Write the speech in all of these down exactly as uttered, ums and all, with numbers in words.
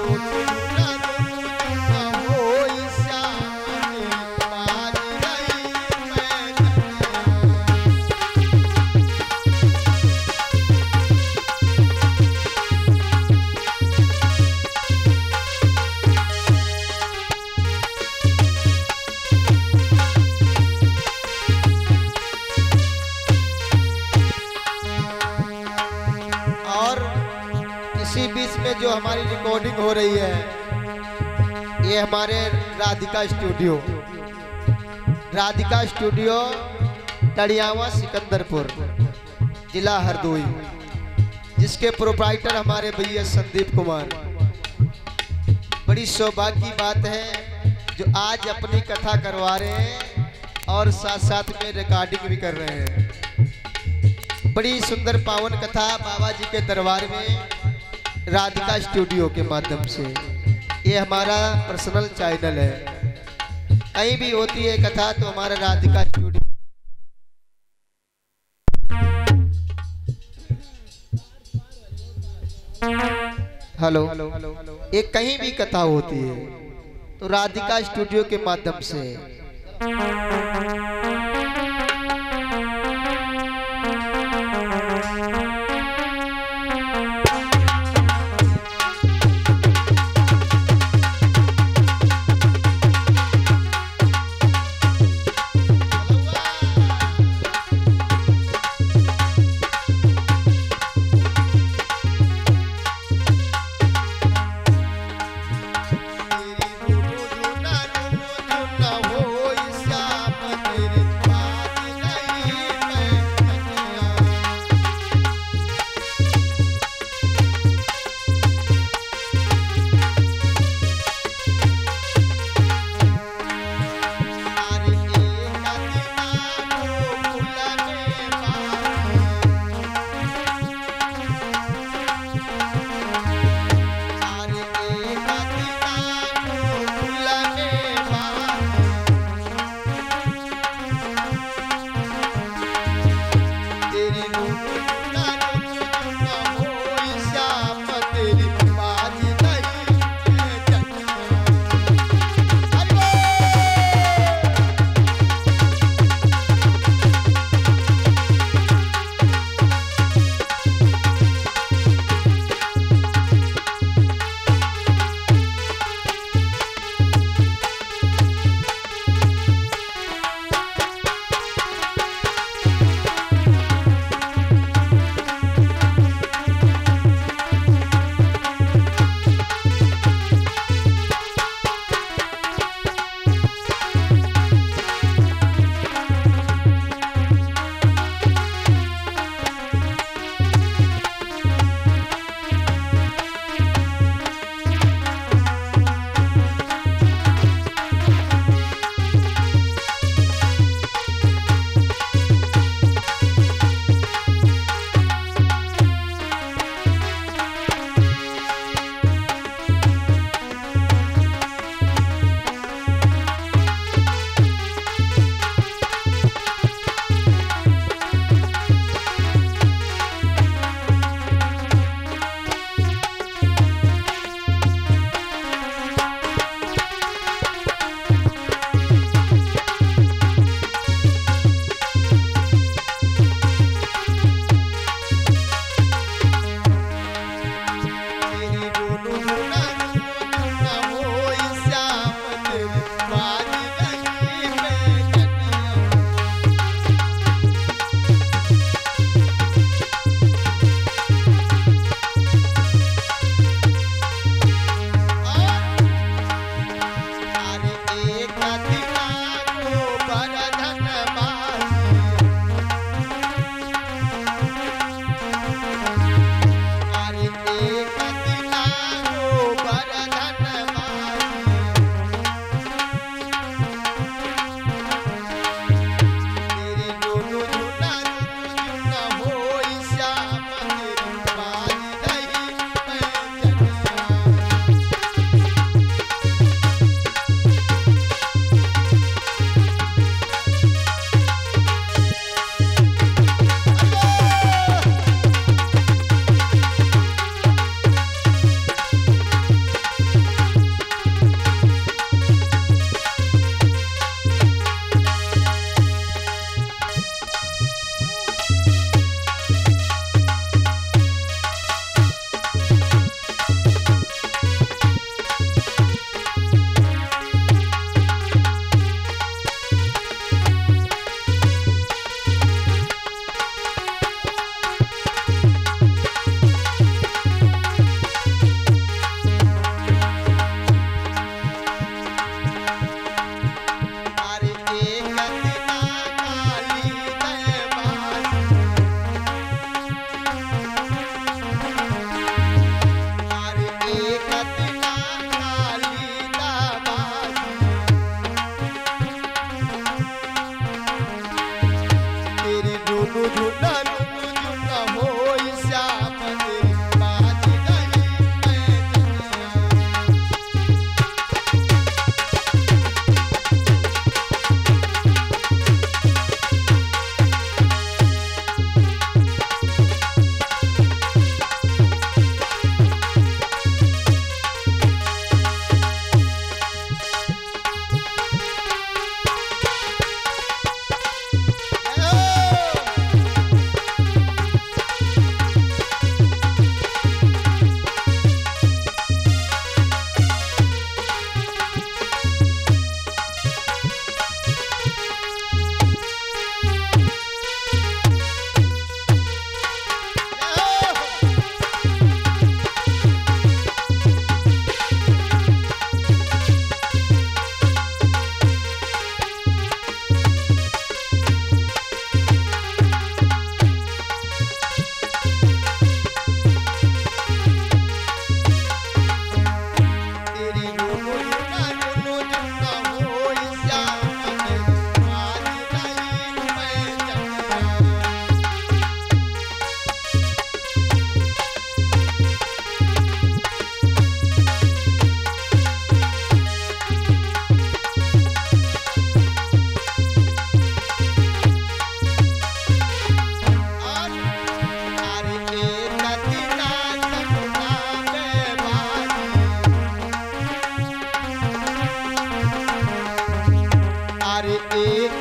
इसी बीच में जो हमारी रिकॉर्डिंग हो रही है, ये हमारे राधिका स्टूडियो राधिका स्टूडियो टड़ियावा सिकंदरपुर जिला हरदोई, जिसके प्रोप्राइटर हमारे भैया संदीप कुमार। बड़ी सौभाग्य की बात है जो आज अपनी कथा करवा रहे हैं और साथ साथ में रिकॉर्डिंग भी कर रहे हैं। बड़ी सुंदर पावन कथा बाबा जी के दरबार में राधिका स्टूडियो के माध्यम से। ये हमारा पर्सनल चैनल है, कहीं भी होती है कथा तो हमारा राधिका स्टूडियो। हेलो, ये कहीं भी कथा होती है तो राधिका स्टूडियो के माध्यम से।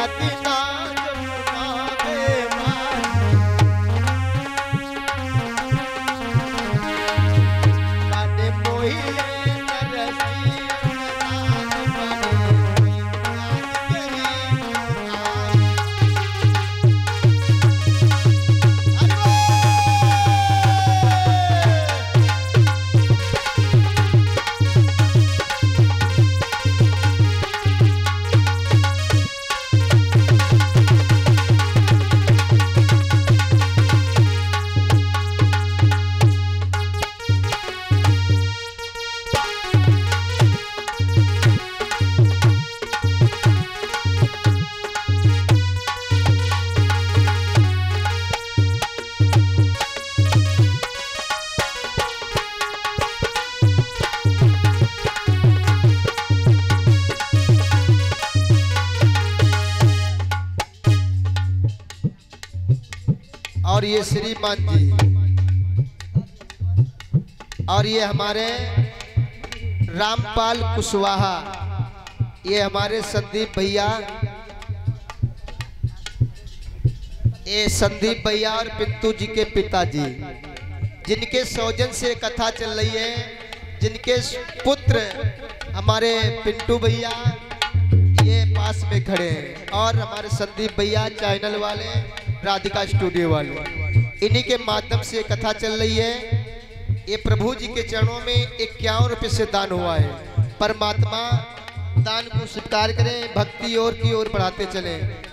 दिना और ये श्रीमान जी और ये हमारे रामपाल कुशवाहा, ये हमारे संदीप भैया, ये संदीप भैया और पिंटू जी के पिताजी, जिनके सौजन से कथा चल रही है, जिनके पुत्र हमारे पिंटू भैया ये पास में खड़े हैं, और हमारे संदीप भैया चैनल वाले, राधिका स्टूडियो वाले, इन्हीं के माध्यम से कथा चल रही है। ये प्रभु जी के चरणों में इक्यावन रुपये से दान हुआ है। परमात्मा दान को स्वीकार करें, भक्ति और की ओर बढ़ाते चलें।